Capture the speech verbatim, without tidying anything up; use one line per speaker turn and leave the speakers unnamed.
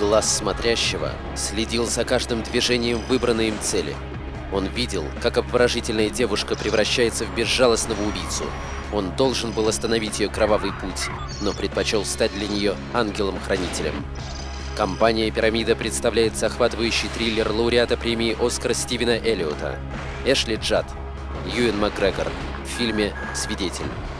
Глаз смотрящего следил за каждым движением выбранной им цели. Он видел, как обворожительная девушка превращается в безжалостного убийцу. Он должен был остановить ее кровавый путь, но предпочел стать для нее ангелом-хранителем. Компания «Пирамида» представляет захватывающий триллер лауреата премии «Оскар» Стивена Эллиота, Эшли Джад, Юэн Макгрегор в фильме «Свидетель».